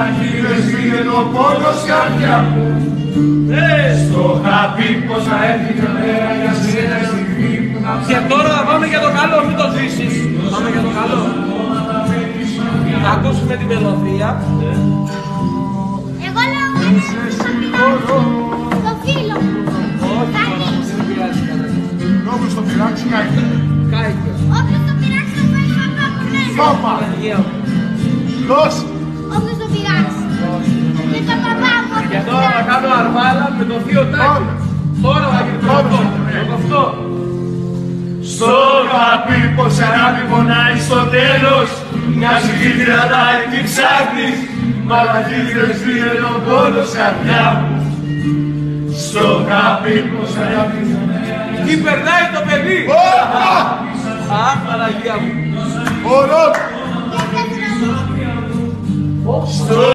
Μαλακίδες πήγε το πόνος καρδιά μου. Στο χαπί πως θα έρθει η μέρα για σένα στιγμή που να Και τώρα θα πάμε για το καλό, μην το ζήσεις. Πάμε για το καλό. Θα ακούσουμε την μελωδία. Εγώ λέω το φίλο μου. Κανείς. όποιος το πειράξει κάηκε. Κάηκε. Όποιος το πειράξει θα φάει παπά από μένα. Σώπα! Δώσε! Όποιος το πειράξει. Και το παπά από μένα. Και τώρα θα κάνω αρμάλα με το θείο Τάκη. Τώρα θα γίνει το αυτό. Στο χαπί πως αγάπη πονάει στο τέλος. Μια ψυχή κρατάει τι ψάχνεις. Μαλακίδες πήγε το πόνος καρδιά μου. Στο χαπί πως αγάπη πονάει. Τι περνάει το παιδί. Αχ, Παναγία μου. Ωραίο! Και δεν Στο